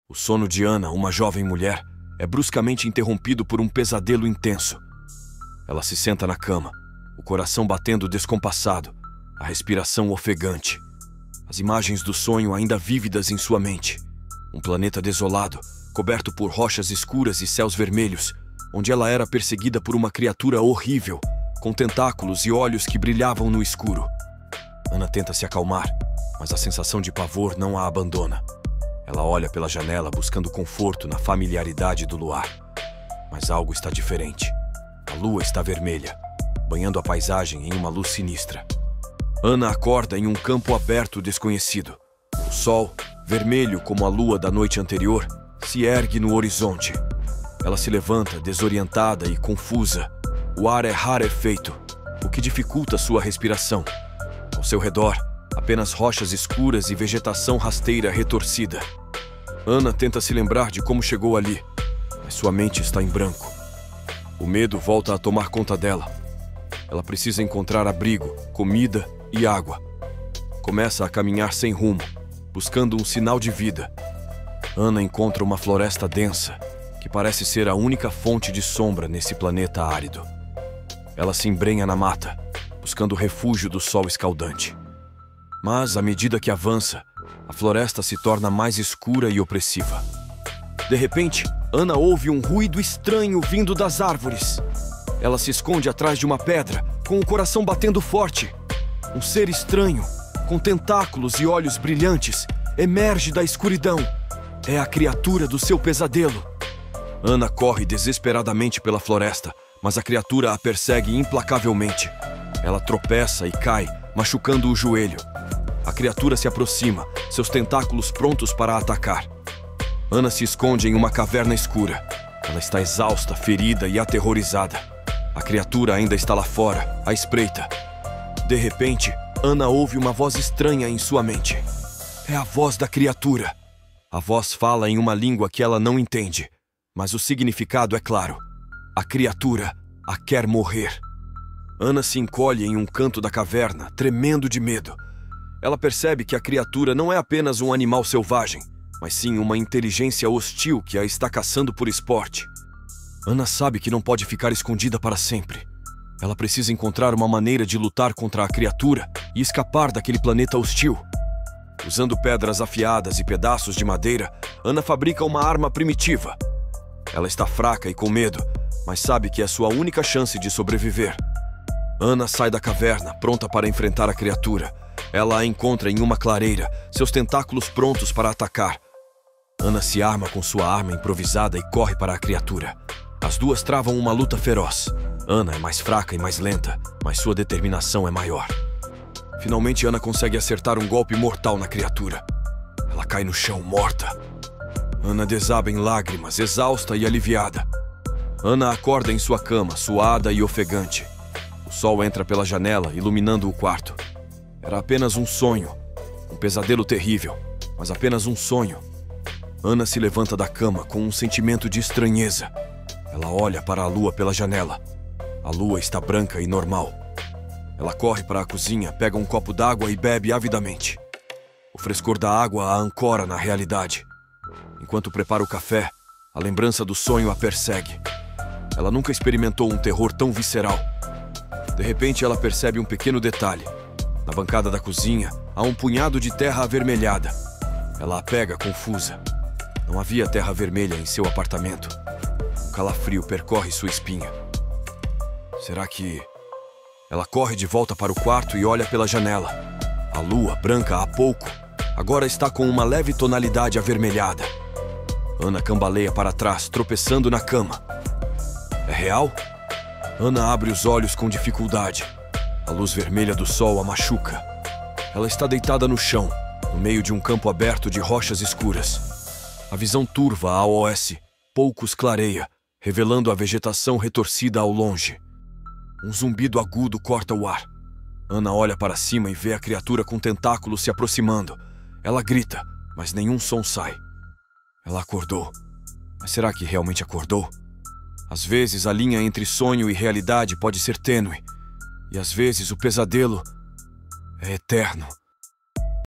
O sono de Ana, uma jovem mulher, é bruscamente interrompido por um pesadelo intenso. Ela se senta na cama, o coração batendo descompassado, a respiração ofegante. As imagens do sonho ainda vívidas em sua mente. Um planeta desolado, coberto por rochas escuras e céus vermelhos, onde ela era perseguida por uma criatura horrível, com tentáculos e olhos que brilhavam no escuro. Ana tenta se acalmar, mas a sensação de pavor não a abandona. Ela olha pela janela buscando conforto na familiaridade do luar. Mas algo está diferente. A lua está vermelha, banhando a paisagem em uma luz sinistra. Ana acorda em um campo aberto desconhecido. O sol, vermelho como a lua da noite anterior, se ergue no horizonte. Ela se levanta, desorientada e confusa. O ar é rarefeito, o que dificulta sua respiração. Ao seu redor, apenas rochas escuras e vegetação rasteira retorcida. Ana tenta se lembrar de como chegou ali, mas sua mente está em branco. O medo volta a tomar conta dela. Ela precisa encontrar abrigo, comida e água. Começa a caminhar sem rumo, buscando um sinal de vida. Ana encontra uma floresta densa, que parece ser a única fonte de sombra nesse planeta árido. Ela se embrenha na mata, buscando refúgio do sol escaldante. Mas, à medida que avança, a floresta se torna mais escura e opressiva. De repente, Ana ouve um ruído estranho vindo das árvores. Ela se esconde atrás de uma pedra, com o coração batendo forte. Um ser estranho, com tentáculos e olhos brilhantes, emerge da escuridão. É a criatura do seu pesadelo. Ana corre desesperadamente pela floresta, mas a criatura a persegue implacavelmente. Ela tropeça e cai, machucando o joelho. A criatura se aproxima, seus tentáculos prontos para atacar. Ana se esconde em uma caverna escura. Ela está exausta, ferida e aterrorizada. A criatura ainda está lá fora, à espreita. De repente, Ana ouve uma voz estranha em sua mente. É a voz da criatura. A voz fala em uma língua que ela não entende, mas o significado é claro. A criatura a quer morrer. Ana se encolhe em um canto da caverna, tremendo de medo. Ela percebe que a criatura não é apenas um animal selvagem, mas sim uma inteligência hostil que a está caçando por esporte. Ana sabe que não pode ficar escondida para sempre. Ela precisa encontrar uma maneira de lutar contra a criatura e escapar daquele planeta hostil. Usando pedras afiadas e pedaços de madeira, Ana fabrica uma arma primitiva. Ela está fraca e com medo, mas sabe que é sua única chance de sobreviver. Ana sai da caverna, pronta para enfrentar a criatura. Ela a encontra em uma clareira, seus tentáculos prontos para atacar. Ana se arma com sua arma improvisada e corre para a criatura. As duas travam uma luta feroz. Ana é mais fraca e mais lenta, mas sua determinação é maior. Finalmente, Ana consegue acertar um golpe mortal na criatura. Ela cai no chão, morta. Ana desaba em lágrimas, exausta e aliviada. Ana acorda em sua cama, suada e ofegante. O sol entra pela janela, iluminando o quarto. Era apenas um sonho, um pesadelo terrível, mas apenas um sonho. Ana se levanta da cama com um sentimento de estranheza. Ela olha para a lua pela janela. A lua está branca e normal. Ela corre para a cozinha, pega um copo d'água e bebe avidamente. O frescor da água a ancora na realidade. Enquanto prepara o café, a lembrança do sonho a persegue. Ela nunca experimentou um terror tão visceral. De repente, ela percebe um pequeno detalhe. Na bancada da cozinha, há um punhado de terra avermelhada. Ela a pega, confusa. Não havia terra vermelha em seu apartamento. Um calafrio percorre sua espinha. Será que... Ela corre de volta para o quarto e olha pela janela. A lua, branca há pouco, agora está com uma leve tonalidade avermelhada. Ana cambaleia para trás, tropeçando na cama. É real? Ana abre os olhos com dificuldade. A luz vermelha do sol a machuca. Ela está deitada no chão, no meio de um campo aberto de rochas escuras. A visão turva a oeste poucos clareia, revelando a vegetação retorcida ao longe. Um zumbido agudo corta o ar. Ana olha para cima e vê a criatura com tentáculos se aproximando. Ela grita, mas nenhum som sai. Ela acordou. Mas será que realmente acordou? Às vezes a linha entre sonho e realidade pode ser tênue. E às vezes o pesadelo é eterno.